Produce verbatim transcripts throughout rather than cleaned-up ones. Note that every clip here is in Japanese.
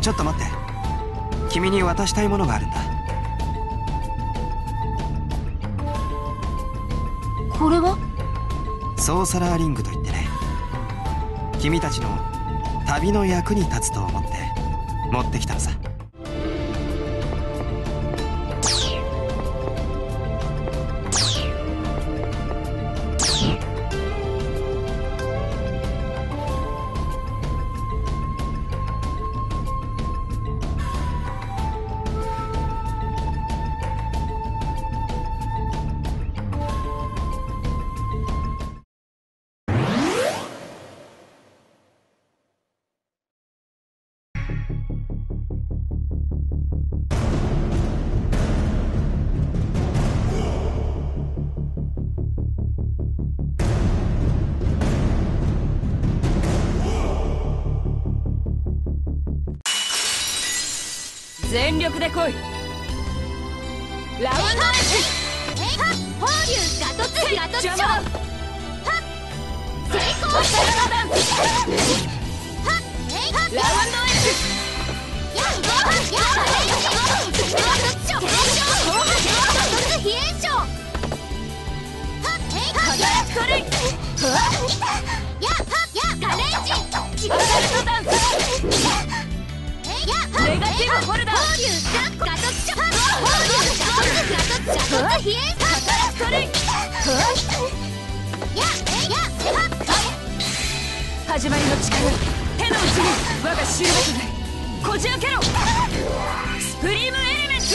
ちょっと待って、君に渡したいものがあるんだ。 これはソーサラーリングといってね、君たちの旅の役に立つと思って持ってきたのさ。 全力で来い。ラウンドエッジ放流ガトツガトツショー。はっ成功。 ラウンドエッジやっガトツショー。ガトツ飛炎ショー。 輝くトレイ。 やっガレージ。 アサルトダンス。ネガティブホルダー。 放流ガトツショー。放流ガトツガトツガトツ飛炎。 働くトレイ。 やっ始まりの力、手の内に我がシルバトルこじ開けろ。スプリームエレメント。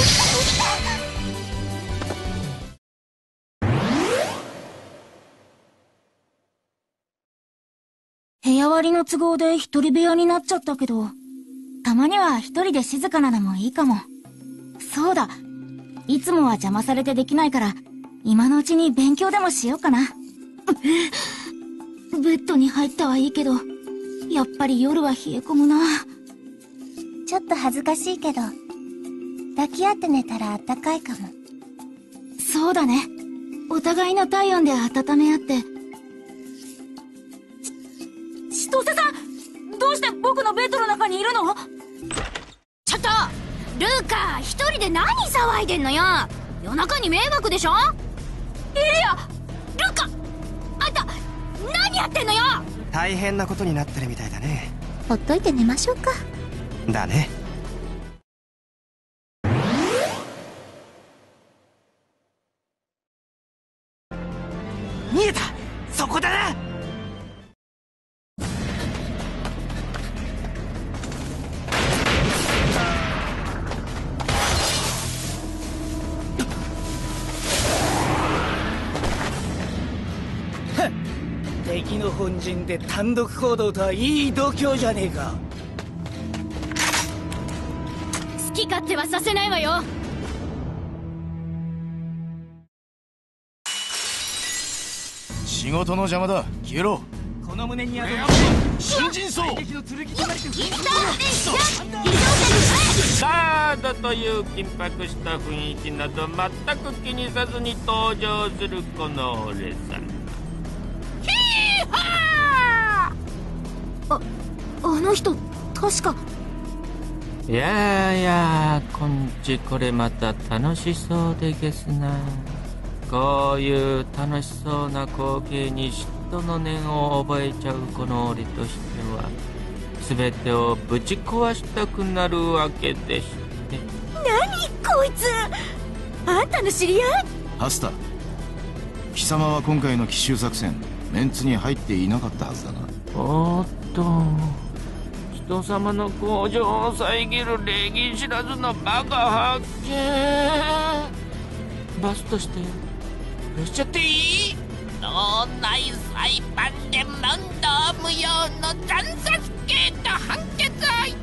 部屋割りの都合で一人部屋になっちゃったけど、たまには一人で静かなのもいいかも。そうだ、いつもは邪魔されてできないから、今のうちに勉強でもしようかな。ベッドに入ったはいいけど、やっぱり夜は冷え込むな。ちょっと恥ずかしいけど、抱き合って寝たら暖かいかも。そうだね。お互いの体温で温め合って。ち、千歳さん、どうして僕のベッドの中にいるの？ちょっとルーカ、一人で何騒いでんのよ。夜中に迷惑でしょ。エリア、ルーカ、あんた何やってんのよ。 大変なことになってるみたいだね。 ほっといて寝ましょうか。 だね。見えた、そこだな。 敵の本陣で単独行動とはいい度胸じゃねえか。 好き勝手はさせないわよ。 仕事の邪魔だ、消えろ。 この胸にある新人層。 ガードという緊迫した雰囲気など全く気にさずに登場するこの俺さ。ヒーハー。あ、あの人確か。 いやいや、こんちこれまた楽しそうでげすな。こういう楽しそうな光景に嫉妬の念を覚えちゃうこの俺としては、全てをぶち壊したくなるわけでして。 何こいつ、あんたの知り合い？ ハスタ、貴様は今回の奇襲作戦メンツに入っていなかったはずだな。 おーっと、人様の向上を遮る礼儀知らずのバカ発見。バスとしてよしちゃっていい？脳内裁判で問答無用の惨殺刑と判決をい